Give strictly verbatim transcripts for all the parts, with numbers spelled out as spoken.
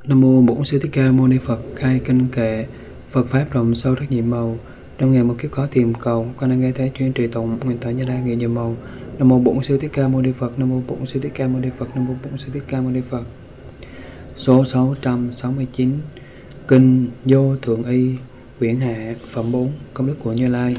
Nam mô Bổn Sư Thích Ca Mâu Ni Phật. Khai kinh kệ. Phật pháp rộng sâu rất nhiệm màu, trong ngày một kiếp khó tìm cầu, con đang nghe thấy chuyên trì tụng nguyện thọ Như Lai nghĩa nhiều màu. Nam mô Bổn Sư Thích Ca Mâu Ni Phật. Nam mô Bổn Sư Thích Ca Mâu Ni Phật. Nam mô Bổn Sư Thích Ca Mâu Ni Phật. Số sáu trăm sáu mươi chín. Kinh Vô Thượng Y, quyển hạ, phẩm bốn, công đức của Như Lai.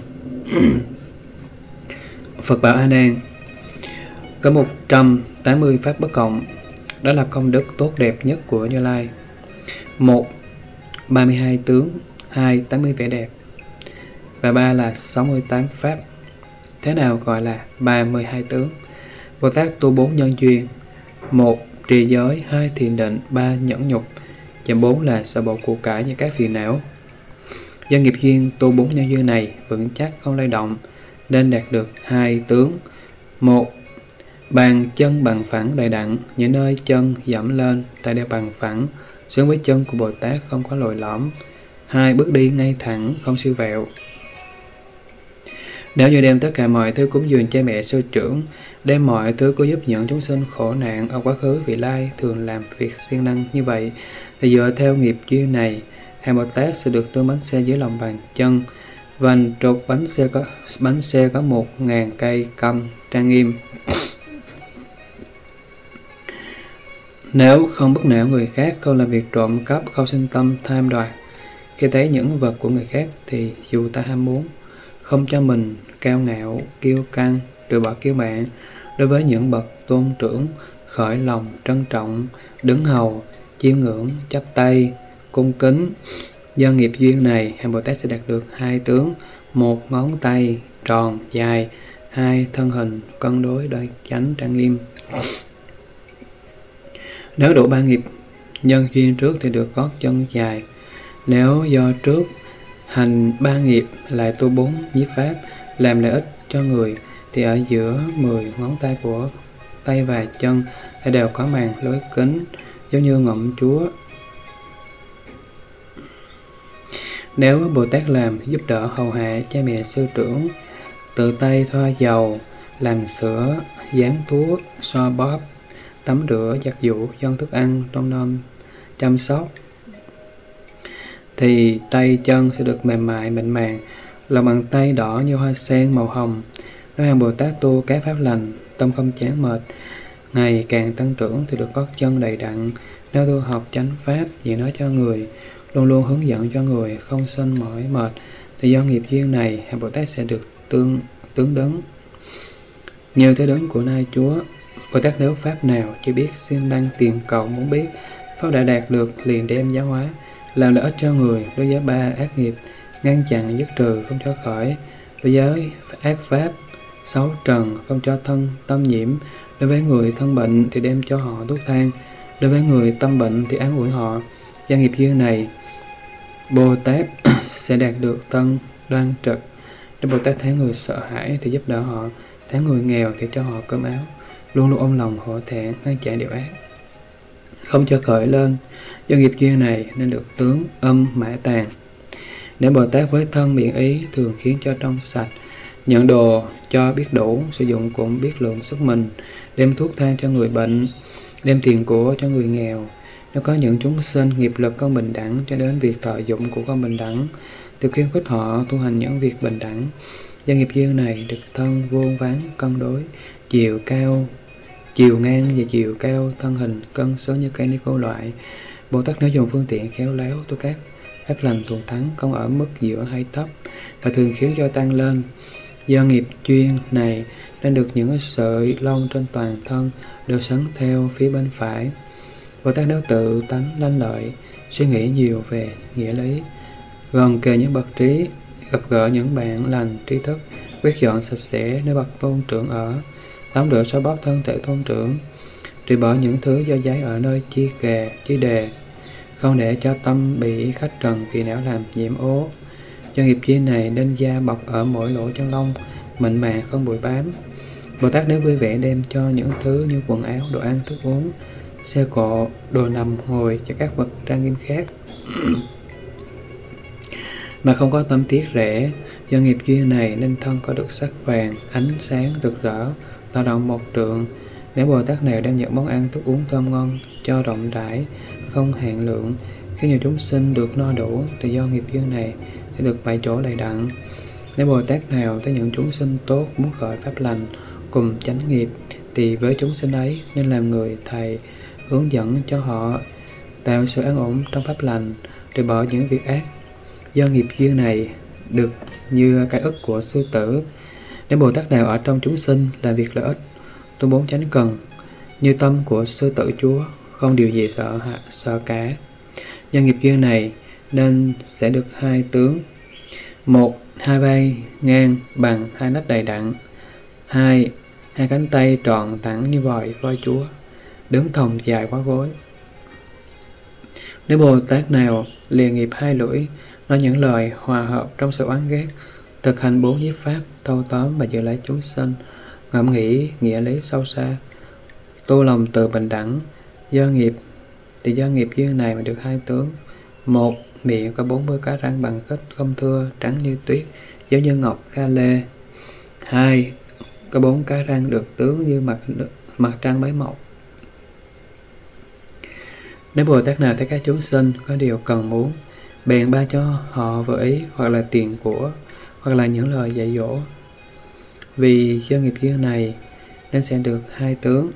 Phật bảo A Nan, có một trăm tám mươi pháp bất cộng, đó là công đức tốt đẹp nhất của Như Lai. Một, ba mươi hai tướng. Hai, tám mươi vẻ đẹp. Và ba là sáu mươi tám pháp. Thế nào gọi là ba mươi hai tướng? Bồ Tát tu bốn nhân duyên. Một, trì giới. Hai, thiền định. Ba, nhẫn nhục. Và bốn là sợ bộ của cải và các phiền não. Do nghiệp duyên tu bốn nhân duyên này vững chắc không lay động, nên đạt được hai tướng. Một, bàn chân bằng phẳng đầy đặn, những nơi chân dẫm lên tại đều bằng phẳng, xứng với chân của Bồ Tát, không có lồi lõm. Hai, bước đi ngay thẳng, không siêu vẹo. Nếu như đem tất cả mọi thứ cúng dường cha mẹ sư trưởng, đem mọi thứ cứu giúp những chúng sinh khổ nạn ở quá khứ vị lai thường làm việc siêng năng như vậy, thì dựa theo nghiệp duyên này, hàng Bồ Tát sẽ được tương bánh xe dưới lòng bàn chân. Vành trục bánh xe có bánh xe có một ngàn cây câm trang nghiêm. Nếu không bức não người khác, không làm việc trộm cắp, không sinh tâm tham đoạt, khi thấy những vật của người khác thì dù ta ham muốn, không cho mình cao ngạo, kiêu căng, trừ bỏ kiêu mạn, đối với những bậc tôn trưởng, khởi lòng trân trọng, đứng hầu, chiêm ngưỡng, chắp tay, cung kính. Do nghiệp duyên này, hàng Bồ Tát sẽ đạt được hai tướng. Một, ngón tay tròn dài. Hai, thân hình cân đối đoan chánh trang nghiêm. Nếu đủ ba nghiệp nhân duyên trước thì được gót chân dài. Nếu do trước hành ba nghiệp lại tu bốn nhiếp pháp làm lợi ích cho người, thì ở giữa mười ngón tay của tay và chân thì đều có màn lưới kính giống như ngỗng chúa. Nếu Bồ Tát làm giúp đỡ hầu hạ cha mẹ sư trưởng, tự tay thoa dầu, làm sữa, dán thuốc, xoa bóp, tắm rửa, giặt giũ, dâng thức ăn, trông nom, chăm sóc, thì tay chân sẽ được mềm mại, mịn màng, lòng bàn tay đỏ như hoa sen màu hồng. Nếu hàng Bồ Tát tu các pháp lành, tâm không chán mệt, ngày càng tăng trưởng thì được gót chân đầy đặn. Nếu tu học chánh pháp, dạy nói cho người, luôn luôn hướng dẫn cho người, không sinh mỏi mệt, thì do nghiệp duyên này, hàng Bồ Tát sẽ được tương tướng đấng. Nhiều thế đấng của Nai Chúa. Bồ Tát nếu pháp nào chỉ biết xin đăng tiền cầu muốn biết, pháp đã đạt được liền đem giáo hóa, làm lợi ích cho người. Đối với ba ác nghiệp, ngăn chặn dứt trừ không cho khởi. Đối với ác pháp sáu trần, không cho thân tâm nhiễm. Đối với người thân bệnh thì đem cho họ thuốc thang. Đối với người tâm bệnh thì an ủi họ. Do nghiệp duyên này, Bồ Tát sẽ đạt được tân đoan trực. Nếu Bồ Tát thấy người sợ hãi thì giúp đỡ họ, thấy người nghèo thì cho họ cơm áo, luôn luôn ôm lòng hổ thẹn, ngăn chặn điều ác, không cho khởi lên. Do nghiệp duyên này nên được tướng âm mã tàn. Nếu Bồ Tát với thân miệng ý thường khiến cho trong sạch, nhận đồ cho biết đủ, sử dụng cũng biết lượng sức mình, đem thuốc thang cho người bệnh, đem tiền của cho người nghèo. Nếu có những chúng sinh nghiệp lực không bình đẳng cho đến việc thọ dụng của không bình đẳng, thì khuyến khích họ tu hành những việc bình đẳng. Do nghiệp duyên này được thân vô ván cân đối, chiều cao, chiều ngang và chiều cao thân hình cân số như cây ni cô loại. Bồ Tát nếu dùng phương tiện khéo léo tu các pháp lành thuần thắng, không ở mức giữa hay thấp, và thường khiến cho tăng lên. Do nghiệp duyên này nên được những sợi lông trên toàn thân đều sắn theo phía bên phải. Bồ Tát nếu tự tánh lanh lợi, suy nghĩ nhiều về nghĩa lý, gần kề những bậc trí, gặp gỡ những bạn lành trí thức, quét dọn sạch sẽ nơi bậc tôn trưởng ở, tắm rửa xoa bóp thân thể tôn trưởng, trừ bỏ những thứ do giấy ở nơi chi kề, chi đề, không để cho tâm bị khách trần phiền não làm nhiễm ố. Do nghiệp duyên này nên da bọc ở mỗi lỗ chân lông, mịn màng không bụi bám. Bồ Tát nếu vui vẻ đem cho những thứ như quần áo, đồ ăn, thức uống, xe cộ, đồ nằm ngồi cho các vật trang nghiêm khác, mà không có tâm tiếc rẻ. Do nghiệp duyên này nên thân có được sắc vàng, ánh sáng rực rỡ, tạo động một trượng. Nếu Bồ Tát nào đem những món ăn thức uống thơm ngon cho rộng rãi, không hạn lượng. Khi nhiều chúng sinh được no đủ thì do nghiệp duyên này sẽ được bảy chỗ đầy đặn. Nếu Bồ Tát nào thấy những chúng sinh tốt muốn khởi pháp lành cùng chánh nghiệp, thì với chúng sinh ấy nên làm người thầy hướng dẫn cho họ tạo sự an ổn trong pháp lành, từ bỏ những việc ác. Do nghiệp duyên này được như cái ức của sư tử. Nếu Bồ Tát nào ở trong chúng sinh làm việc lợi ích, tu bốn chánh cần, như tâm của sư tử chúa, không điều gì sợ hạ sợ cả. Do nghiệp duyên này nên sẽ được hai tướng: một, hai vai ngang bằng hai nách đầy đặn; hai, hai cánh tay tròn thẳng như vòi voi chúa, đứng thòng dài quá gối. Nếu Bồ Tát nào lìa nghiệp hai lưỡi, nói những lời hòa hợp trong sự oán ghét, thực hành bốn nhiếp pháp thâu tóm và giữ lấy chúng sinh, ngẫm nghĩ nghĩa lý sâu xa, tu lòng từ bình đẳng, do nghiệp thì do nghiệp duyên này mà được hai tướng: một, miệng có bốn mươi cái răng bằng khít, không thưa, trắng như tuyết, giống như ngọc kha lê; hai, có bốn cái răng được tướng như mặt mặt trăng bái mộc. Nếu Bồ Tát nào thấy các chúng sinh có điều cần muốn, bèn ban cho họ vừa ý, hoặc là tiền của, hoặc là những lời dạy dỗ. Vì do nghiệp duyên này nên sẽ được hai tướng: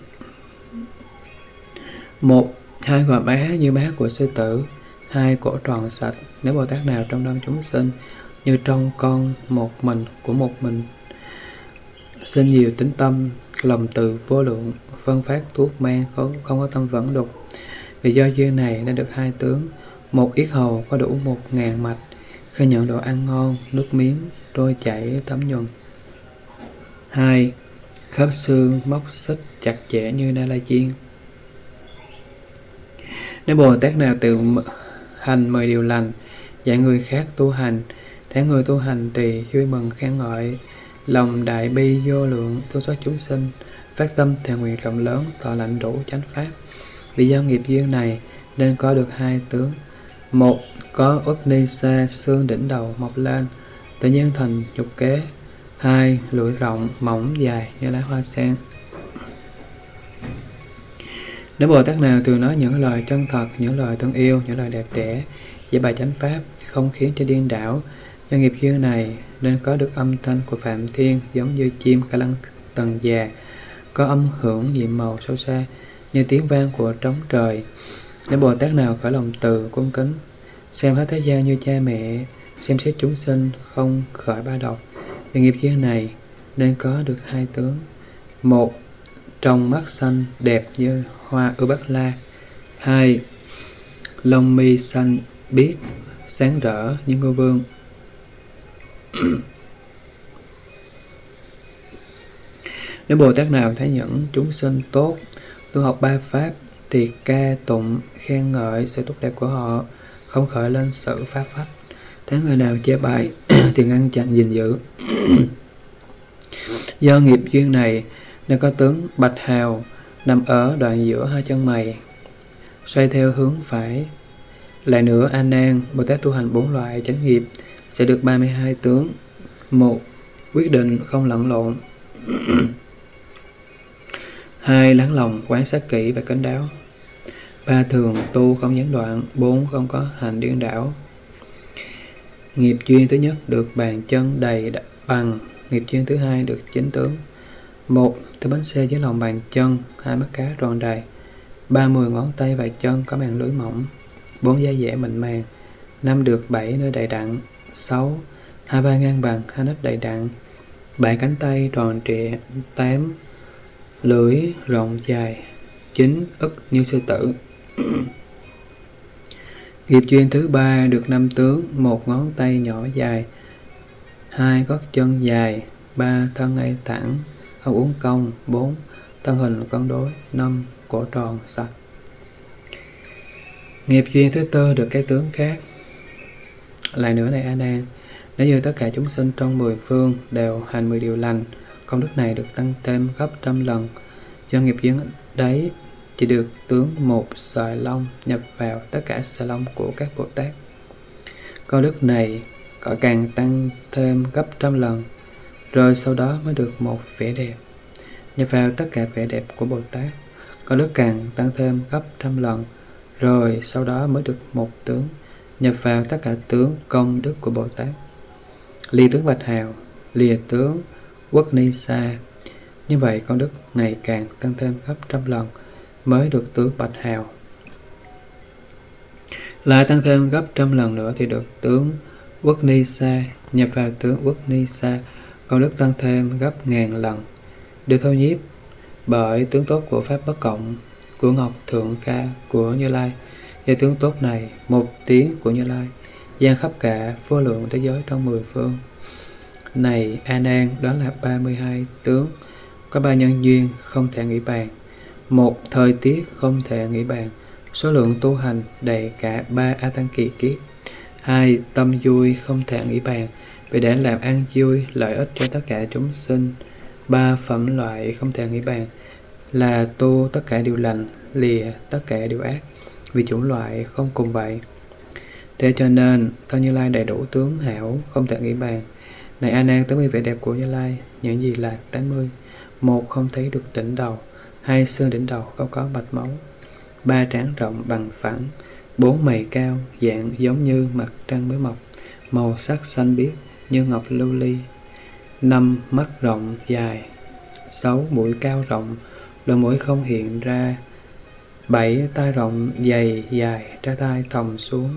một, hai gò má như má của sư tử; hai, cổ tròn sạch. Nếu Bồ Tát nào trong đông chúng sinh như trong con một mình của một mình, sinh nhiều tính tâm, lòng từ vô lượng, phân phát thuốc mang, không, không có tâm vẫn đục. Vì do duyên này nên được hai tướng: một, yết hầu có đủ một ngàn mạch, khi nhận đồ ăn ngon, nước miếng trôi chảy thấm nhuần; hai, khớp xương móc xích chặt chẽ như na la chiên. Nếu Bồ Tát nào tự hành mười điều lành, dạy người khác tu hành, thấy người tu hành thì vui mừng khen ngợi, lòng đại bi vô lượng, thương xót chúng sinh, phát tâm thệ nguyện rộng lớn, thọ lãnh đủ chánh pháp. Vì do nghiệp duyên này nên có được hai tướng: một, có uất ni sa xương đỉnh đầu mọc lên, tự nhiên thành nhục kế; hai, lưỡi rộng mỏng dài như lá hoa sen. Nếu Bồ Tát nào thường nói những lời chân thật, những lời thương yêu, những lời đẹp đẽ, dạy bài chánh pháp, không khiến cho điên đảo, do nghiệp duyên này nên có được âm thanh của Phạm Thiên, giống như chim ca lăng tần già, có âm hưởng nhiệm màu sâu xa như tiếng vang của trống trời. Nếu Bồ Tát nào khởi lòng từ cung kính, xem hết thế gian như cha mẹ, xem xét chúng sinh không khởi ba độc, vì nghiệp duyên này nên có được hai tướng: một, trong mắt xanh đẹp như hoa ưu bát la; hai, lông mi xanh biếc sáng rỡ như ngô vương. Nếu Bồ Tát nào thấy những chúng sinh tốt tu học ba pháp, thì ca tụng khen ngợi sự tốt đẹp của họ, không khởi lên sự phá phách. Thấy người nào chê bai thì ngăn chặn gìn giữ. Do nghiệp duyên này nên có tướng bạch hào nằm ở đoạn giữa hai chân mày, xoay theo hướng phải. Lại nữa, A Nan, Bồ Tát tu hành bốn loại chánh nghiệp sẽ được ba mươi hai tướng: một, quyết định không lẫn lộn; hai, lắng lòng quán sát kỹ và kín đáo; ba, thường tu không gián đoạn; bốn, không có hành điên đảo. Nghiệp duyên thứ nhất được bàn chân đầy bằng, nghiệp duyên thứ hai được chính tướng: một, thứ bánh xe dưới lòng bàn chân, hai, mắt cá tròn đầy; ba, mười ngón tay và chân có màn lưới mỏng; bốn, da dẻ mịn màng; năm, được bảy nơi đầy đặn; sáu, hai vai ngang bằng, hai nách đầy đặn; bảy, cánh tay tròn trịa; tám, lưỡi rộng dài; chín, ức như sư tử. Nghiệp duyên thứ ba được năm tướng: một, ngón tay nhỏ dài; hai, gót chân dài; ba, thân ngay thẳng, không uốn cong; bốn, thân hình cân đối; năm, cổ tròn sạch. Nghiệp duyên thứ tư được cái tướng khác. Lại nữa này A Nan, nếu như tất cả chúng sinh trong mười phương đều hành mười điều lành, công đức này được tăng thêm gấp trăm lần. Do nghiệp duyên đấy chỉ được tướng một sợi lông nhập vào tất cả sợi lông của các Bồ Tát. Công đức này có càng tăng thêm gấp trăm lần, rồi sau đó mới được một vẻ đẹp nhập vào tất cả vẻ đẹp của Bồ Tát. Công đức càng tăng thêm gấp trăm lần, rồi sau đó mới được một tướng, nhập vào tất cả tướng công đức của Bồ Tát. Ly tướng Bạch Hào, lìa tướng Quốc Ni Sa. Như vậy công đức ngày càng tăng thêm gấp trăm lần mới được tướng Bạch Hào. Lại tăng thêm gấp trăm lần nữa thì được tướng Quốc Ni Sa, nhập vào tướng Quốc Ni Sa, công đức tăng thêm gấp ngàn lần, được thâu nhiếp bởi tướng tốt của Pháp Bất Cộng, của Ngọc Thượng Ca của Như Lai. Và tướng tốt này, một tiếng của Như Lai, gian khắp cả vô lượng thế giới trong mười phương. Này A Nan, đó là ba mươi hai tướng, có ba nhân duyên không thể nghĩ bàn, một thời tiết không thể nghĩ bàn, số lượng tu hành đầy cả ba A Tăng kỳ kiếp, hai tâm vui không thể nghĩ bàn, vì để làm an vui lợi ích cho tất cả chúng sinh, ba phẩm loại không thể nghĩ bàn, là tu tất cả điều lành, lìa tất cả điều ác, vì chủng loại không cùng vậy. Thế cho nên thân Như Lai đầy đủ tướng hảo không thể nghĩ bàn. Này A Nan, tám mươi vẻ đẹp của Như Lai, những gì là tám mươi? Một, không thấy được đỉnh đầu. Hai, xương đỉnh đầu không có mạch máu. Ba, trán rộng bằng phẳng. Bốn, mày cao, dạng giống như mặt trăng mới mọc, màu sắc xanh biếc như ngọc lưu ly. Năm, mắt rộng dài. Sáu, mũi cao rộng, đôi mũi không hiện ra. Bảy, tai rộng dày dài, ra tai thòng xuống.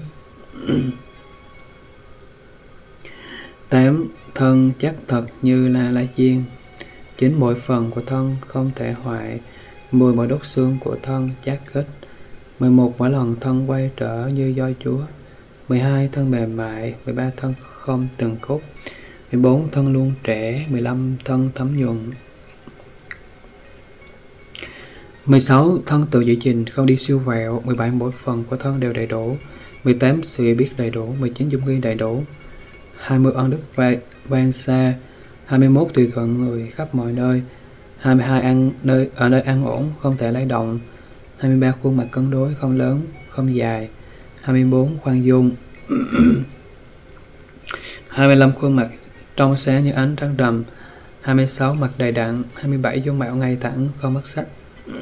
Tám, thân chắc thật như là la chiên. Chín, mỗi phần của thân không thể hoại. Mười, mỗi đốt xương của thân chắc khít. Mười một, mỗi lần thân quay trở như voi chúa. Mười hai, thân mềm mại. Mười ba, thân không từng khúc. Mười bốn, thân luôn trẻ. Mười lăm, thân thấm nhuận. Mười sáu, thân tự giữ gìn không đi siêu vẹo. Mười bảy, mỗi phần của thân đều đầy đủ. Mười tám, sự biết đầy đủ. Mười chín, dung nghi đầy đủ. Hai mươi, ân đức vang xa. Hai mươi mốt, tùy thuận người khắp mọi nơi. Hai mươi hai, ăn nơi ở nơi an ổn không thể lay động. Hai mươi ba, khuôn mặt cân đối không lớn không dài. Hai mươi bốn, khoan dung. Hai mươi lăm, khuôn mặt trong sáng như ánh trăng rằm. Hai mươi sáu, mặt đầy đặn. Hai mươi bảy, dung mạo ngay thẳng không mất sắc.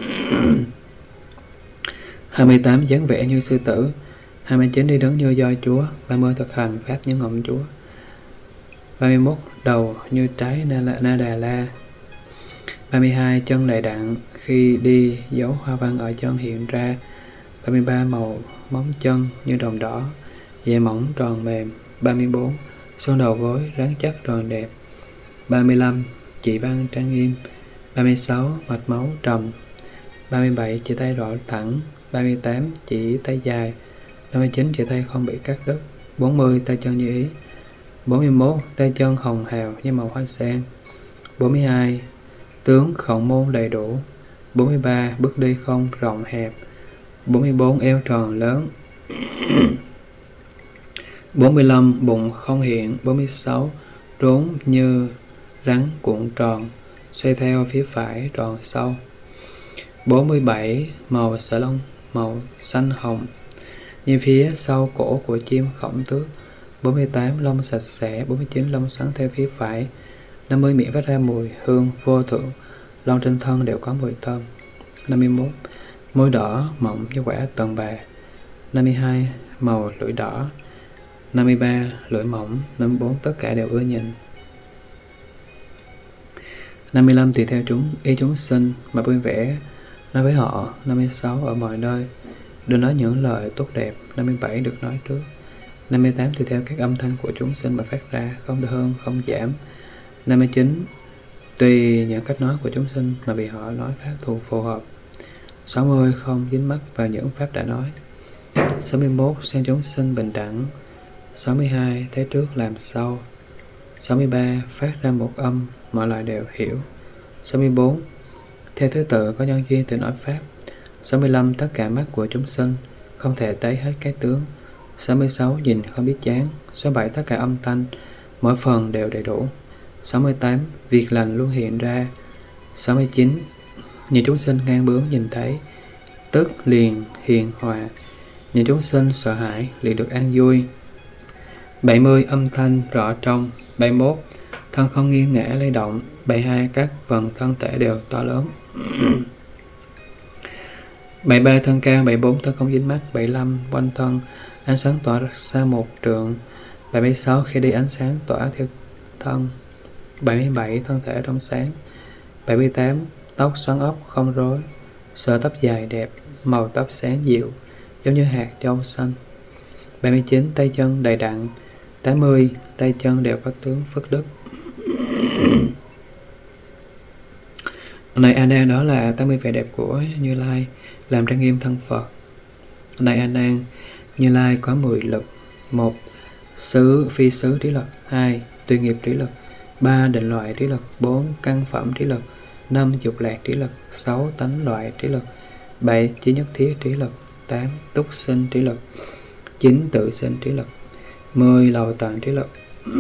Hai mươi tám, dáng vẻ như sư tử. Hai mươi chín, đi đứng như voi chúa. Ba mươi, thực hành pháp như ngộng chúa. Ba mươi mốt, đầu như trái na, la, na đà la. Ba mươi hai, chân đầy đặn, khi đi dấu hoa văn ở chân hiện ra. Ba mươi ba, màu móng chân như đồng đỏ, dày mỏng tròn mềm. Ba mươi bốn, xương đầu gối rắn chắc tròn đẹp. Ba mươi lăm, chỉ văn trang nghiêm. Ba mươi sáu, mạch máu trầm. Ba mươi bảy, chỉ tay rõ thẳng. Ba mươi tám, chỉ tay dài. Ba mươi chín, chỉ tay không bị cắt đứt. Bốn mươi, tay chân như ý. Bốn mươi mốt, tay chân hồng hào như màu hoa sen. Bốn mươi hai, tướng khổng môn đầy đủ. Bốn mươi ba, bước đi không rộng hẹp. Bốn mươi bốn, eo tròn lớn. Bốn mươi lăm, bụng không hiện. Bốn mươi sáu, rốn như rắn cuộn tròn, xoay theo phía phải tròn sâu. Bốn mươi bảy, màu sợi lông màu xanh hồng như phía sau cổ của chim khổng tước. Bốn mươi tám, lông sạch sẽ. Bốn mươi chín, lông xoắn theo phía phải. Năm mươi, miệng phát ra mùi hương vô thượng, lông trên thân đều có mùi thơm. Năm mươi mốt, môi đỏ mọng như quả tần bà. Năm mươi hai, màu lưỡi đỏ. Năm mươi ba, lưỡi mỏng. Năm mươi bốn, tất cả đều ưa nhìn. Năm mươi lăm, tùy theo chúng ý chúng sinh mà vui vẻ nói với họ. Năm mươi sáu, ở mọi nơi đừng nói những lời tốt đẹp. Năm mươi bảy, được nói trước. Năm mươi tám, tùy theo các âm thanh của chúng sinh mà phát ra, không hơn không giảm. Năm mươi chín, tùy những cách nói của chúng sinh mà vì họ nói pháp thù phù hợp. Sáu mươi, không dính mắc vào những pháp đã nói. Sáu mươi mốt, xem chúng sinh bình đẳng. Sáu mươi hai, thấy trước làm sau. Sáu mươi ba, phát ra một âm mọi loài đều hiểu. Sáu mươi bốn, theo thứ tự có nhân duyên từ nói pháp. Sáu mươi lăm, tất cả mắt của chúng sinh không thể thấy hết cái tướng. Sáu mươi sáu, nhìn không biết chán. Sáu mươi bảy, tất cả âm thanh mỗi phần đều đầy đủ. Sáu mươi tám, việc lành luôn hiện ra. Sáu mươi chín, nhiều chúng sinh ngang bướng nhìn thấy, tức liền hiền hòa. Nhiều chúng sinh sợ hãi liền được an vui. Bảy mươi, âm thanh rõ trong. Bảy mươi mốt, thân không nghiêng ngã lay động. Bảy mươi hai, các phần thân thể đều to lớn. bảy ba thân cao, bảy bốn thân không dính mắt, bảy lăm quanh thân ánh sáng tỏa xa một trượng, bảy mươi sáu khi đi ánh sáng tỏa theo thân, bảy mươi bảy thân thể trong sáng, bảy mươi tám tóc xoăn ốc không rối, sợi tóc dài đẹp, màu tóc sáng dịu giống như hạt châu xanh, bảy mươi chín tay chân đầy đặn, tám mươi tay chân đều có tướng phước đức. Này A Nan, đó là tám mươi vẻ đẹp của Như Lai làm trang nghiêm thân Phật. Này A Nan, Như Lai có mười lực: một xứ phi xứ trí lực, hai tùy nghiệp trí lực, ba định loại trí lực, bốn căn phẩm trí lực, năm dục lạc trí lực, sáu tánh loại trí lực, bảy chí nhất thiết trí lực, tám túc sinh trí lực, chín tự sinh trí lực, mười lầu tận trí lực.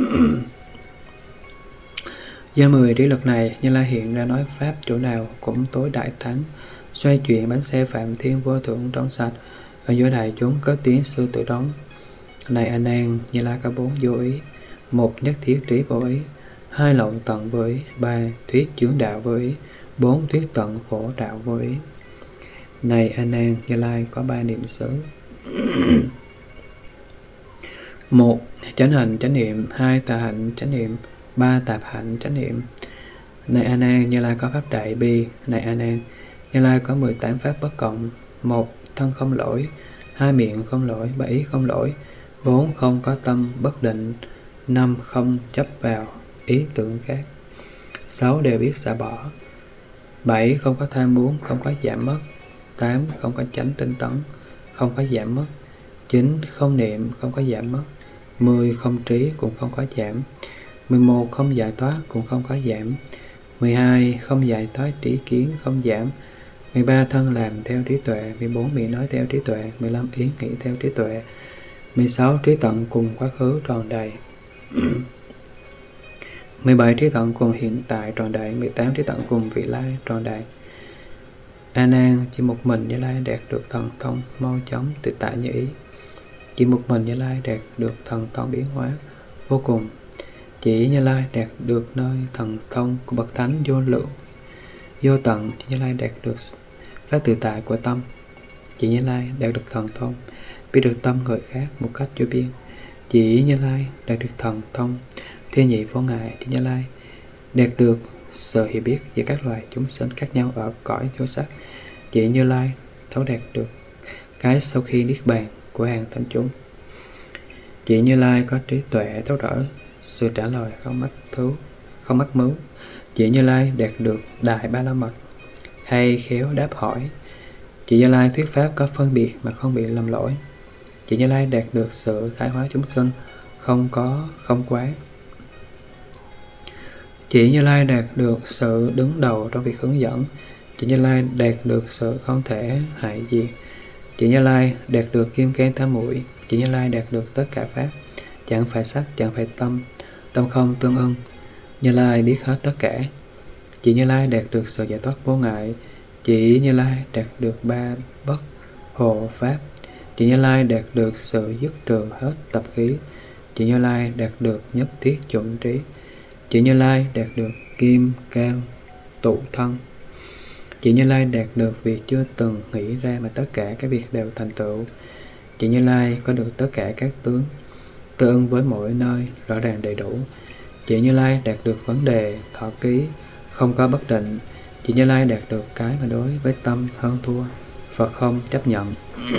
Do mười trí lực này, Như Lai hiện ra nói pháp chỗ nào cũng tối đại thắng, xoay chuyển bánh xe phạm thiên vô thượng trong sạch, ở giữa đại chúng có tiếng sư tử trống. Này A Nan, Như Lai có bốn vô ý: một nhất thiết trí vô ý, hai lậu tận vô ý, ba thuyết chướng đạo vô ý, bốn thuyết tận khổ đạo vô ý. Này A Nan, Như Lai có ba niệm xứ: một chánh hành chánh niệm, hai tà hạnh chánh niệm, ba tạp hạnh chánh niệm. Này A Nan, Như Lai có pháp đại bi. Này A Nan, Như Lai có mười tám pháp bất cộng: một thân không lỗi, hai miệng không lỗi, ba ý không lỗi, bốn không có tâm bất định, năm không chấp vào ý tưởng khác, sáu đều biết xả bỏ, bảy không có tham muốn, không có giảm mất, tám không có chánh tinh tấn, không có giảm mất, chín không niệm, không có giảm mất, mười không trí cũng không có giảm, mười một không giải thoát cũng không có giảm, mười hai không giải thoát trí kiến không giảm, mười ba thân làm theo trí tuệ, mười bốn miệng nói theo trí tuệ, mười lăm ý nghĩ theo trí tuệ, mười sáu trí tận cùng quá khứ tròn đầy, mười bảy trí tận cùng hiện tại tròn đầy, mười tám trí tận cùng vị lai tròn đầy. A Nan, chỉ một mình Như Lai đạt được thần thông mau chóng tự tại như ý. Chỉ một mình Như Lai đạt được thần thông biến hóa vô cùng. Chỉ Như Lai đạt được nơi thần thông của bậc thánh vô lượng vô tận. Chỉ Như Lai đạt được pháp tự tại của tâm. Chỉ Như Lai đạt được thần thông biết được tâm người khác một cách vô biên. Chỉ Như Lai đạt được thần thông thiên nhị vô ngại. Chỉ Như Lai đạt được sự hiểu biết về các loài chúng sinh khác nhau ở cõi vô sắc. Chỉ Như Lai thấu đạt được cái sau khi niết bàn của hàng thanh chúng. Chỉ Như Lai có trí tuệ thấu rõ sự trả lời không mắc thú không mắc mứu. Chỉ Như Lai đạt được đại ba la mật hay khéo đáp hỏi. Chỉ Như Lai thuyết pháp có phân biệt mà không bị lầm lỗi. Chỉ Như Lai đạt được sự khai hóa chúng sinh không có không quán. Chỉ Như Lai đạt được sự đứng đầu trong việc hướng dẫn. Chỉ Như Lai đạt được sự không thể hại gì. Chỉ Như Lai đạt được kim cang tam muội. Chỉ Như Lai đạt được tất cả pháp, chẳng phải sắc, chẳng phải tâm, tâm không tương ưng. Như Lai biết hết tất cả. Chỉ Như Lai đạt được sự giải thoát vô ngại. Chỉ Như Lai đạt được ba bất hộ pháp. Chỉ Như Lai đạt được sự dứt trừ hết tập khí. Chỉ Như Lai đạt được nhất thiết chuẩn trí. Chỉ Như Lai đạt được kim cang tụ thân. Chỉ Như Lai đạt được việc chưa từng nghĩ ra mà tất cả các việc đều thành tựu. Chỉ Như Lai có được tất cả các tướng tương ưng với mỗi nơi rõ ràng đầy đủ. Chỉ Như Lai đạt được vấn đề thọ ký không có bất định. Chỉ Như Lai đạt được cái mà đối với tâm hơn thua Phật không chấp nhận.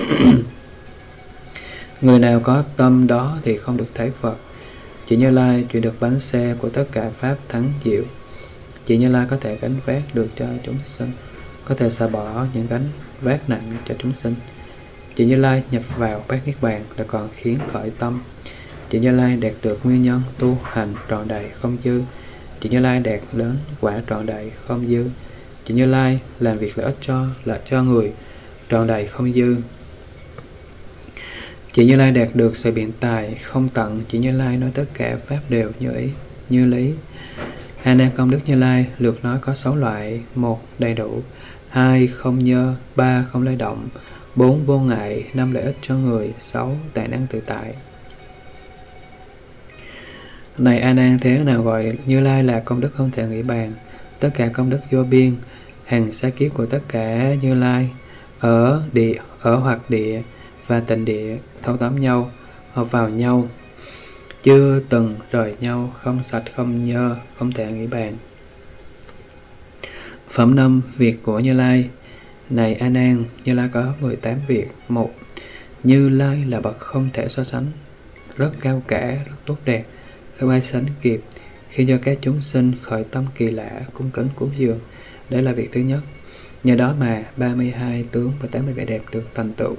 Người nào có tâm đó thì không được thấy Phật. Chỉ Như Lai chuyển được bánh xe của tất cả pháp thắng diệu. Chỉ Như Lai có thể gánh vác được cho chúng sinh, có thể xả bỏ những gánh vác nặng cho chúng sinh. Chỉ Như Lai nhập vào bát niết bàn là còn khiến khởi tâm. Chỉ Như Lai đạt được nguyên nhân tu hành trọn đầy không dư. Chỉ Như Lai đạt đến quả trọn đầy không dư. Chỉ Như Lai làm việc lợi ích cho lợi cho người trọn đầy không dư. Chỉ Như Lai đạt được sự biện tài không tận. Chỉ Như Lai nói tất cả pháp đều như ý như lý. A Nan, công đức Như Lai lượt nói có sáu loại: một đầy đủ, hai không nhơ, ba không lay động, bốn vô ngại, năm lợi ích cho người, sáu tài năng tự tại. Này A Nan, thế nào gọi Như Lai là công đức không thể nghĩ bàn? Tất cả công đức vô biên, hàng xa kiếp của tất cả Như Lai ở địa, ở hoặc địa và tịnh địa thâu tóm nhau, hợp vào nhau, chưa từng rời nhau, không sạch không nhơ, không thể nghĩ bàn. Phẩm năm việc của Như Lai. Này A Nan, Như Lai có mười tám việc. Một. Như Lai là bậc không thể so sánh, rất cao cả, rất tốt đẹp, không ai sánh kịp, khi cho các chúng sinh khởi tâm kỳ lạ, cung kính cúng dường. Đây là việc thứ nhất. Nhờ đó mà ba mươi hai tướng và tám mươi vẻ đẹp được thành tựu.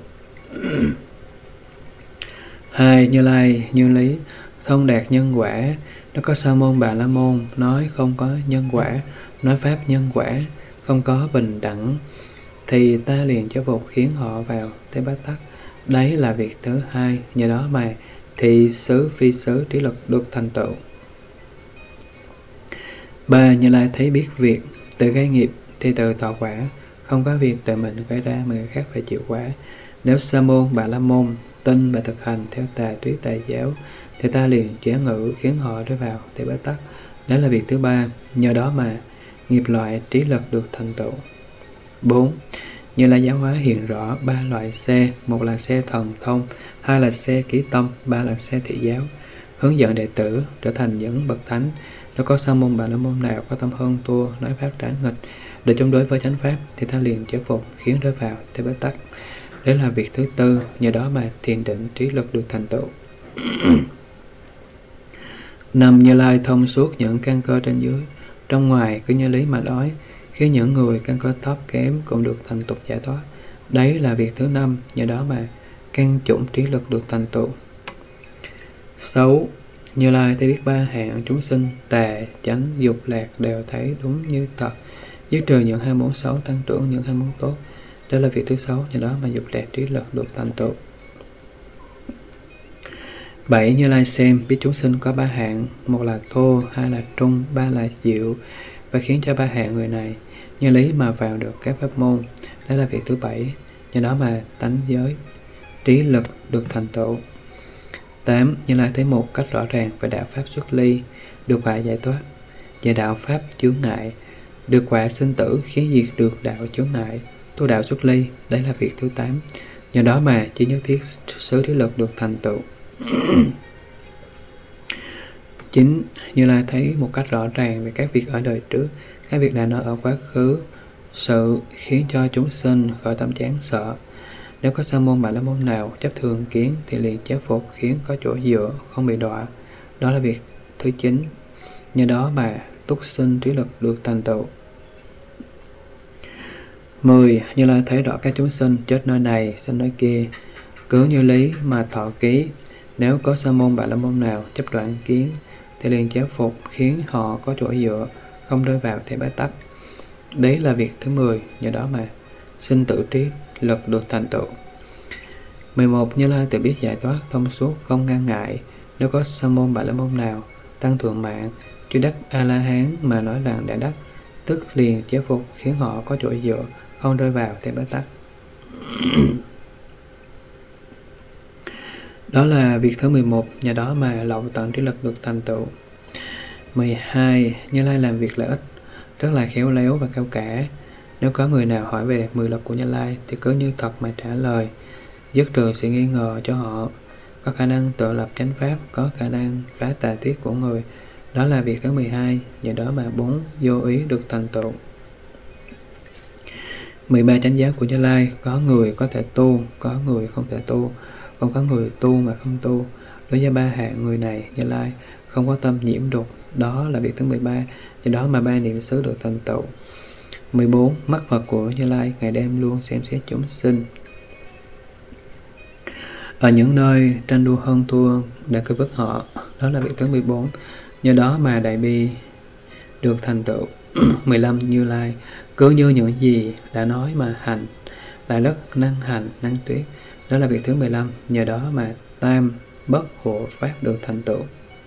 Hai. Như Lai như lý, thông đạt nhân quả. Nó có Sa môn Bà La môn nói không có nhân quả, nói pháp nhân quả, không có bình đẳng, thì ta liền cho phục khiến họ vào thế bát tắc. Đấy là việc thứ hai. Nhờ đó mà thị xứ phi xứ trí lực được thành tựu. Ba. Như Lai thấy biết việc, tự gây nghiệp thì tự thọ quả, không có việc tự mình gây ra mà người khác phải chịu quả. Nếu Sa môn Bà La môn tin và thực hành theo tà tuyết tà giáo, thì ta liền chế ngự khiến họ rơi vào thế bát tắc. Đó là việc thứ ba. Nhờ đó mà nghiệp loại trí lực được thành tựu. Bốn. Như Lai giáo hóa hiện rõ ba loại xe. Một là xe thần thông, hai là xe ký tâm, ba là xe thị giáo, hướng dẫn đệ tử trở thành những bậc thánh. Nếu có Sa môn Bà La môn nào có tâm hơn tua, nói pháp trái nghịch để chống đối với chánh pháp, thì ta liền chế phục khiến rơi vào thế bát tắc. Đấy là việc thứ tư. Nhờ đó mà thiền định trí lực được thành tựu. Năm. Như Lai thông suốt những căn cơ trên dưới, trong ngoài cứ như lý mà nói, khiến những người căn cơ thấp kém cũng được thành tục giải thoát. Đấy là việc thứ năm. Nhờ đó mà căn chủng trí lực được thành tựu. Sáu. Như Lai thấy biết ba hạng chúng sinh tà, chánh, dục, lạc đều thấy đúng như thật, dứt trừ những ham muốn xấu, tăng trưởng những ham muốn tốt. Đó là việc thứ sáu. Nhờ đó mà dục lạc trí lực được thành tựu. Bảy. Như Lai xem biết chúng sinh có ba hạng. Một là thô, hai là trung, ba là diệu, và khiến cho ba hạng người này như lý mà vào được các pháp môn. Đó là việc thứ bảy. Nhờ đó mà tánh giới trí lực được thành tựu. Tám. Như Lai thấy một cách rõ ràng về đạo pháp xuất ly, được quả giải thoát, và đạo pháp chướng ngại, được quả sinh tử, khiến diệt được đạo chướng ngại, tu đạo xuất ly. Đấy là việc thứ tám. Nhờ đó mà chỉ nhất thiết xứ trí lực được thành tựu. Chín. Như Lai thấy một cách rõ ràng về các việc ở đời trước, các việc đã nói ở quá khứ, sự khiến cho chúng sinh khởi tâm chán sợ. Nếu có Sa môn Bà La môn nào chấp thường kiến, thì liền chế phục khiến có chỗ dựa, không bị đọa. Đó là việc thứ chín. Nhờ đó mà túc sinh trí lực được thành tựu. Mười. Như Lai thấy rõ các chúng sinh chết nơi này, sinh nơi kia, cứ như lý mà thọ ký. Nếu có Sa môn Bà La môn nào chấp đoạn kiến, thì liền chế phục khiến họ có chỗ dựa, không rơi vào thế bát tắc. Đấy là việc thứ mười. Nhờ đó mà sinh tử trí lực được thành tựu. Mười một. Như Lai tự biết giải thoát thông suốt, không ngăn ngại. Nếu có Sa môn Bà La môn nào tăng thượng mạng, chưa đắc A La Hán mà nói rằng đã đắc, tức liền chế phục khiến họ có chỗ dựa, không rơi vào thế bát tắc. Đó là việc thứ mười một. Nhờ đó mà lậu tận trí lực được thành tựu. Mười hai. Như Lai làm việc lợi ích, rất là khéo léo và cao cả. Nếu có người nào hỏi về mười lực của Như Lai, thì cứ như thật mà trả lời, dứt trừ sự nghi ngờ cho họ, có khả năng tự lập chánh pháp, có khả năng phá tà thiết của người. Đó là việc thứ mười hai. Nhờ đó mà bốn vô ý được thành tựu. Mười ba. Chánh giáo của Như Lai, có người có thể tu, có người không thể tu, không có người tu mà không tu. Đối với ba hạng người này, Như Lai không có tâm nhiễm đục. Đó là việc thứ mười ba. Do đó mà ba niệm xứ được thành tựu. Mười bốn. Mắt Phật của Như Lai ngày đêm luôn xem xét chúng sinh, ở những nơi tranh đua hơn thua đã cứu vớt họ. Đó là việc thứ mười bốn. Nhờ đó mà đại bi được thành tựu. Mười lăm. Như Lai cứ như những gì đã nói mà hành, lại rất năng hành, năng tuyết. Đó là việc thứ mười lăm. Nhờ đó mà tam bất hộ pháp được thành tựu.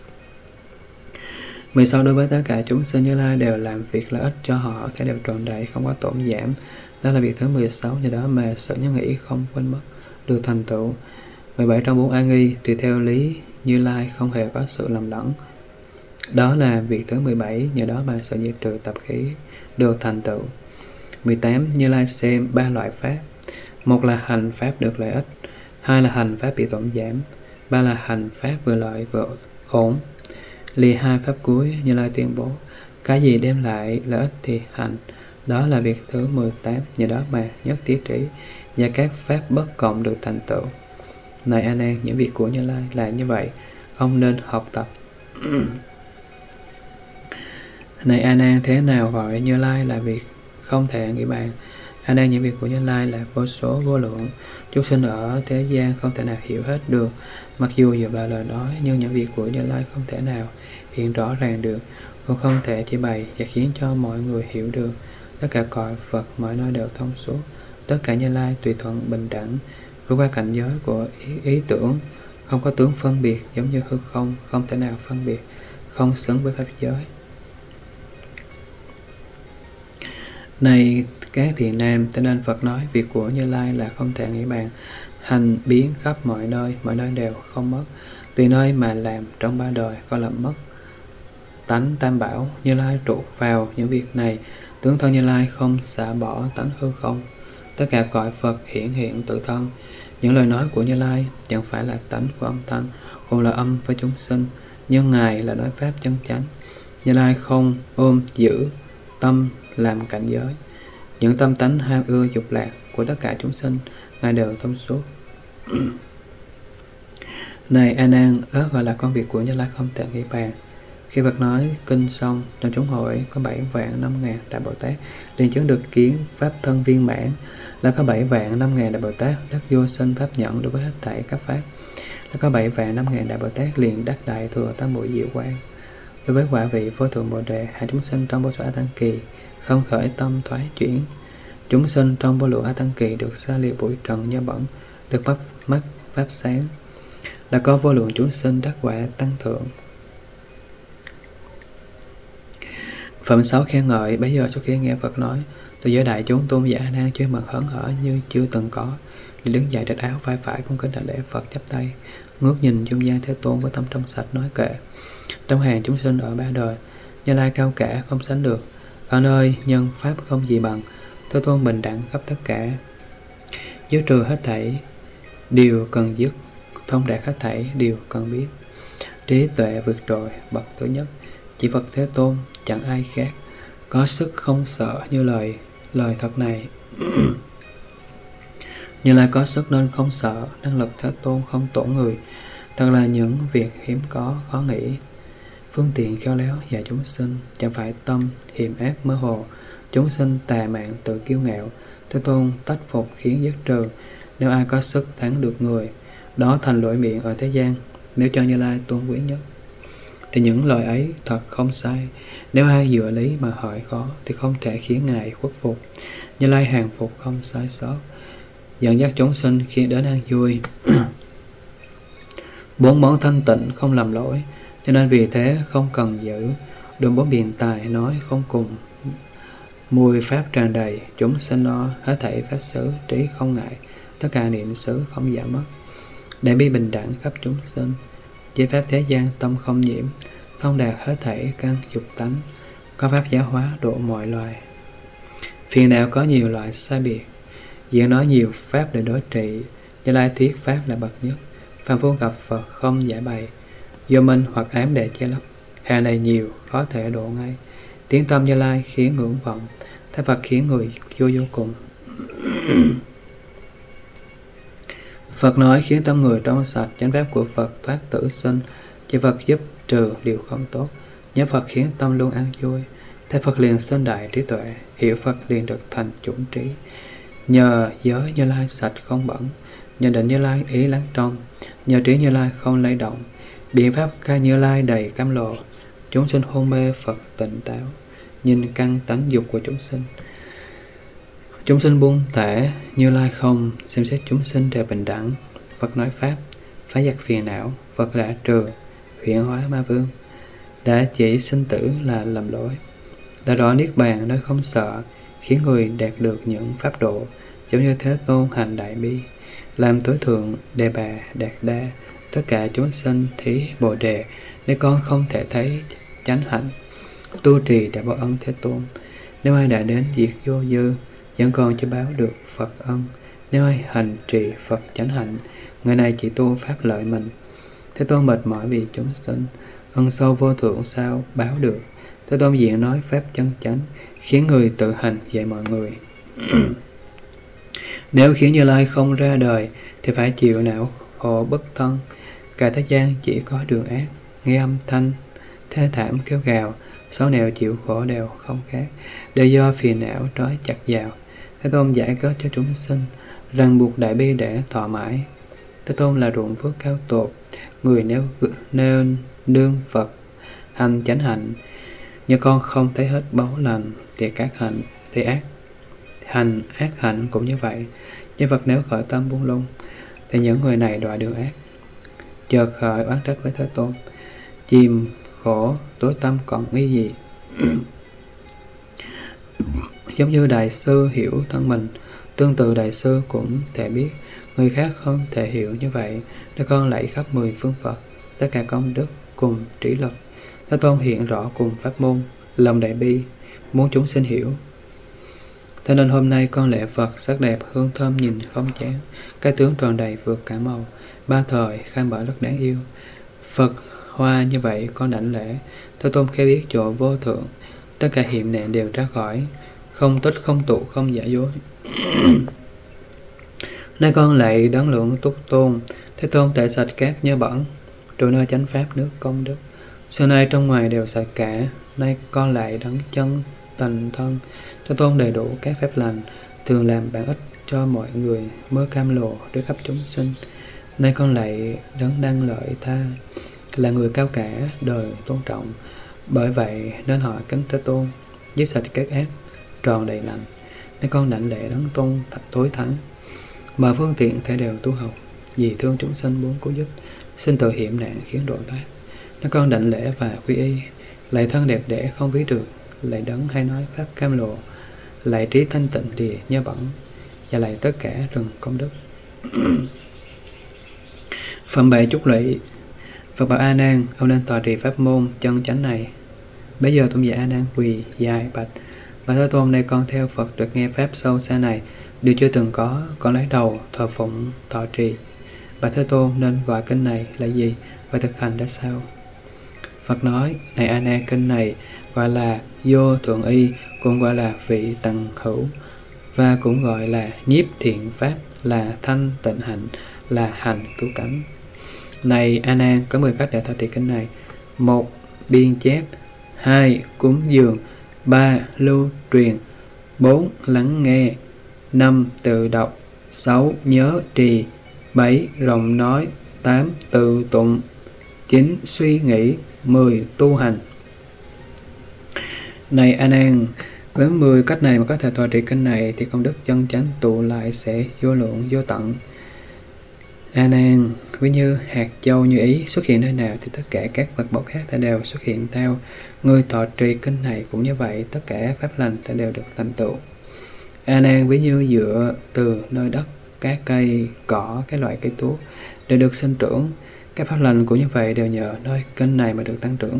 mười sáu. Đối với tất cả chúng sinh, Như Lai đều làm việc lợi ích cho họ, cái đều trọn đầy, không có tổn giảm. Đó là việc thứ mười sáu. Nhờ đó mà sự nhớ nghĩ không quên mất được thành tựu. mười bảy. Trong bốn A nghi, tùy theo lý Như Lai không hề có sự lầm lẫn. Đó là việc thứ mười bảy. Nhờ đó mà sự diệt trừ tập khí được thành tựu. mười tám. Như Lai xem ba loại pháp. Một là hành pháp được lợi ích, hai là hành pháp bị tổn giảm, ba là hành pháp vừa lợi vừa ổn. Lìa hai pháp cuối, Như Lai tuyên bố, cái gì đem lại lợi ích thì hành, đó là việc thứ mười tám, nhờ đó mà nhất thiết trí và các pháp bất cộng được thành tựu. Này A Nan, những việc của Như Lai là như vậy, ông nên học tập. Này A Nan, thế nào gọi Như Lai là việc không thể nghĩ bàn? A Nan, những việc của Như Lai là vô số vô lượng, chúng sinh ở thế gian không thể nào hiểu hết được. Mặc dù dựa vào lời nói, nhưng những việc của Như Lai không thể nào hiện rõ ràng được, cũng không thể chỉ bày và khiến cho mọi người hiểu được. Tất cả cõi Phật mọi nơi đều thông suốt, tất cả Như Lai tùy thuận bình đẳng, vượt qua cảnh giới của ý, ý tưởng, không có tướng phân biệt, giống như hư không, không thể nào phân biệt, không xứng với pháp giới. Này các thiện nam, cho nên Phật nói việc của Như Lai là không thể nghĩ bàn, hành biến khắp mọi nơi, mọi nơi đều không mất, tùy nơi mà làm trong ba đời có làm mất. Tánh tam bảo, Như Lai trụ vào những việc này, tướng thân Như Lai không xả bỏ tánh hư không. Tất cả cõi Phật hiển hiện tự thân, những lời nói của Như Lai chẳng phải là tánh của âm thanh, cũng là âm với chúng sinh, nhưng Ngài là nói pháp chân chánh. Như Lai không ôm giữ tâm làm cảnh giới, những tâm tánh ham ưa dục lạc của tất cả chúng sinh Ngài đều thông suốt. Này A Nan, đó gọi là công việc của Như Lai không thể nghĩ bàn. Khi Phật nói kinh xong, trong chúng hội có bảy vạn năm ngàn đại Bồ Tát liền chứng được kiến pháp thân viên mãn, là có bảy vạn năm ngàn đại Bồ Tát đắc vô sinh pháp nhận đối với hết thảy các pháp, là có bảy vạn năm ngàn đại Bồ Tát liền đắc đại thừa tam muội diệu quang. Đối với quả vị vô thượng Bồ Đề, hạ chúng sinh trong vô số A Tăng kỳ không khởi tâm thoái chuyển. Chúng sinh trong vô lượng A Tăng kỳ được xa lìa bụi trần nhơ bẩn, được bắt mắt pháp sáng, là có vô lượng chúng sinh đắc quả tăng thượng. Phẩm sáu khen ngợi. Bấy giờ sau khi nghe Phật nói, từ giới đại chúng tôn giả A Nan chuyên mừng hớn hở như chưa từng có, liền đứng dậy trách áo vai phải cung kính đảnh lễ Phật, chắp tay ngước nhìn dung gian Thế Tôn với tâm trong sạch, nói kệ: trong hàng chúng sinh ở ba đời, Như Lai cao cả không sánh được, ở nơi nhân pháp không gì bằng, Thế Tôn bình đẳng khắp tất cả, dứt trừ hết thảy điều cần dứt, thông đạt hết thảy điều cần biết, trí tuệ vượt trội bậc thứ nhất. Chỉ Phật Thế Tôn chẳng ai khác, có sức không sợ như lời lời thật này. Như Lai có sức nên không sợ, năng lực Thế Tôn không tổn người, thật là những việc hiếm có khó nghĩ. Phương tiện khéo léo dạy chúng sinh, chẳng phải tâm hiểm ác mơ hồ, chúng sinh tà mạn tự kiêu ngạo, Thế Tôn tách phục khiến dứt trừ. Nếu ai có sức thắng được người, đó thành lỗi miệng ở thế gian. Nếu cho Như Lai tôn quý nhất, thì những lời ấy thật không sai. Nếu ai dựa lý mà hỏi khó, thì không thể khiến Ngài khuất phục. Như Lai hàng phục không sai sót, dẫn dắt chúng sinh khi đến an vui. Bốn món thanh tịnh không làm lỗi, cho nên vì thế không cần giữ. Đường bốn biện tài nói không cùng, mùi pháp tràn đầy, chúng sinh no hết thảy pháp xứ, trí không ngại, tất cả niệm xứ không giảm mất. Để bi bình đẳng khắp chúng sinh, chỉ pháp thế gian tâm không nhiễm, thông đạt hết thảy căn dục tánh, có pháp giáo hóa độ mọi loài. Phiền não có nhiều loại sai biệt, diễn nói nhiều pháp để đối trị. Như Lai thuyết pháp là bậc nhất, phàm phu gặp Phật không giải bày, vô minh hoặc ám để che lấp, hàng này nhiều khó thể độ ngay. Tiếng tâm Như Lai khiến ngưỡng vọng, thấy Phật khiến người vô vô cùng. Phật nói khiến tâm người trong sạch, chánh pháp của Phật thoát tử sinh, chỉ Phật giúp trừ điều không tốt, nhớ Phật khiến tâm luôn an vui. Thấy Phật liền sinh đại trí tuệ, hiểu Phật liền được thành chủng trí. Nhờ giới Như Lai sạch không bẩn, nhờ định Như Lai ý lắng trong, nhờ trí Như Lai không lay động, biện pháp ca Như Lai đầy cam lộ, chúng sinh hôn mê Phật tỉnh táo, nhìn căn tánh dục của chúng sinh. Chúng sinh buông thể, Như Lai không, xem xét chúng sinh đều bình đẳng. Phật nói pháp, phá giặc phiền não, Phật đã trừ, huyễn hóa ma vương, đã chỉ sinh tử là lầm lỗi, đã rõ niết bàn nơi không sợ, khiến người đạt được những pháp độ, giống như Thế Tôn hành đại bi, làm tối thượng đề bà đạt đa, tất cả chúng sinh thí bồ đề, nếu con không thể thấy chánh hạnh, tu trì đã báo ân Thế Tôn. Nếu ai đã đến diệt vô dư, vẫn còn cho báo được Phật ân, Nếu ai hành trì Phật chánh hạnh, người này chỉ tu pháp lợi mình. Thế Tôn mệt mỏi vì chúng sinh, ân sâu vô thượng sao báo được. Thế Tôn diện nói pháp chân chánh, khiến người tự hành dạy mọi người. Nếu khiến Như Lai không ra đời, thì phải chịu não khổ bất thân. Cả thế gian chỉ có đường ác, nghe âm thanh thê thảm kêu gào, xấu nẻo chịu khổ đều không khác, đều do phiền não trói chặt vào. Thế Tôn giải kết cho chúng sinh, ràng buộc đại bi để thọ mãi. Thế Tôn là ruộng phước cao tột, người nếu nên nương Phật hành chánh hạnh. Như con không thấy hết báu lành, thì các hạnh thì ác hành ác hạnh cũng như vậy. Như Phật nếu khởi tâm buông lung, thì những người này đọa đường ác, chợt khởi oán trách với Thế Tôn, chìm khổ tối tâm còn nghĩ gì. Giống như đại sư hiểu thân mình, tương tự đại sư cũng thể biết người khác không thể hiểu như vậy. Để con lạy khắp mười phương Phật, tất cả công đức cùng trí lực. Thế Tôn hiện rõ cùng pháp môn, lòng đại bi muốn chúng sinh hiểu. Thế nên hôm nay con lễ Phật sắc đẹp, hương thơm nhìn không chán, cái tướng tròn đầy vượt cả màu, ba thời khai mở rất đáng yêu. Phật hoa như vậy con đảnh lễ. Thế Tôn khi biết chỗ vô thượng, tất cả hiểm nạn đều ra khỏi, không tích không tụ không giả dối. Nay con lạy đấng lượng túc tôn. Thế Tôn tẩy sạch các nhơ bẩn, trụ nơi chánh pháp nước công đức. Xưa nay trong ngoài đều sạch cả. Nay con lạy đấng chân tành thân. Thế Tôn đầy đủ các phép lành, thường làm bản ích cho mọi người, mơ cam lồ đối khắp chúng sinh. Nay con lạy đấng đăng lợi tha, là người cao cả đời tôn trọng. Bởi vậy nên họ kính Thế Tôn, giết sạch các ác, tròn đầy lành. Nên con đảnh lễ đấng tôn tối thắng, mà phương tiện thể đều tu học, vì thương chúng sinh muốn cứu giúp, sinh tự hiểm nạn khiến độ thoát. Nên con đảnh lễ và quy y, lạy thân đẹp đẽ không ví được, lạy đấng hay nói pháp cam lộ, lạy trí thanh tịnh địa nhơ bẩn, và lạy tất cả rừng công đức. Phẩm bảy chúc lụy. Phật bảo A Nan, ông nên tọa trì pháp môn chân chánh này. Bây giờ tôn giả A Nan quỳ dài bạch: Và Thế Tôn, nay con theo Phật được nghe pháp sâu xa này, điều chưa từng có, con lấy đầu thờ phụng thọ trì. Và Thế Tôn, nên gọi kinh này là gì và thực hành ra sao? Phật nói: Này A Nan, kinh này gọi là vô thượng y, cũng gọi là vị tầng hữu, và cũng gọi là nhiếp thiện pháp, là thanh tịnh hạnh, là hành cứu cánh. Này A Nan, có mười cách để thọ trì kinh này: một. Biên chép. Hai. Cúng dường. Ba. Lưu truyền. Bốn. Lắng nghe. Năm. Tự đọc. Sáu. Nhớ trì. Bảy. Rộng nói. Tám. Tự tụng. Chín. Suy nghĩ. Mười. Tu hành. Này A Nan, với mười cách này mà có thể thọ trì kinh này, thì công đức chân chánh tụ lại sẽ vô lượng vô tận. A Nan, ví như hạt châu như ý xuất hiện nơi nào, thì tất cả các vật báu khác ta đều xuất hiện theo. Người thọ trì kinh này cũng như vậy, tất cả pháp lành ta đều được thành tựu. A Nan, ví như dựa từ nơi đất, các cây, cỏ, các loại cây thuốc đều được sinh trưởng. Các pháp lành cũng như vậy, đều nhờ nơi kinh này mà được tăng trưởng.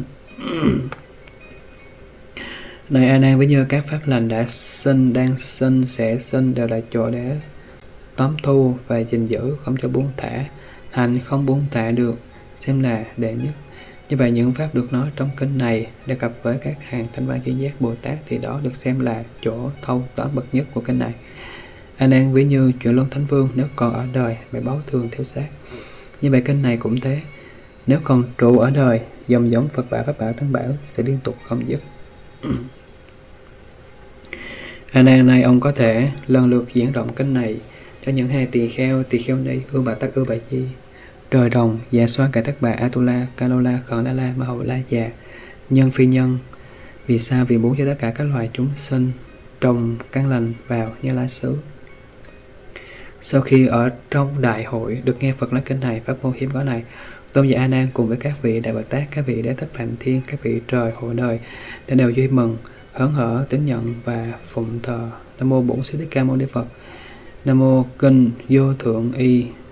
Này A Nan, ví như các pháp lành đã sinh, đang sinh, sẽ sinh đều là chỗ để tóm thu và gìn giữ, không cho buông thả. Hành không buông thả được, xem là đệ nhất. Như vậy những pháp được nói trong kinh này đề cập với các hàng Thanh Văn Chuyên Giác Bồ Tát, thì đó được xem là chỗ thâu tóm bậc nhất của kinh này. A Nan, ví như chuyển luân thánh vương nếu còn ở đời phải báo thường theo sát. Như vậy kinh này cũng thế, nếu còn trụ ở đời, dòng giống Phật bảo, Pháp bảo, Tăng bảo sẽ liên tục không dứt. A Nan, này ông có thể lần lượt diễn rộng kinh này cho những hai tỳ kheo, tỳ kheo ni, ưu bà tắc, ưu bà chi, trời đồng, dạ xoa, cả tất bà, Atula, Kalola, Khẩn Đa La, Ma Hậu La Già, nhân phi nhân. Vì sao? Vì muốn cho tất cả các loài chúng sinh trồng căn lành vào Như Lai xứ. Sau khi ở trong đại hội được nghe Phật nói kinh này, pháp môn hiếm có này, tôn giả A Nan cùng với các vị đại Bồ Tát, các vị Đế Thích Phạm Thiên, các vị trời hội đời, ta đều vui mừng, hớn hở, tín nhận và phụng thờ Nam mô Bổn Sư Thích Ca Mâu Ni Phật. Nam mô kinh vô thượng y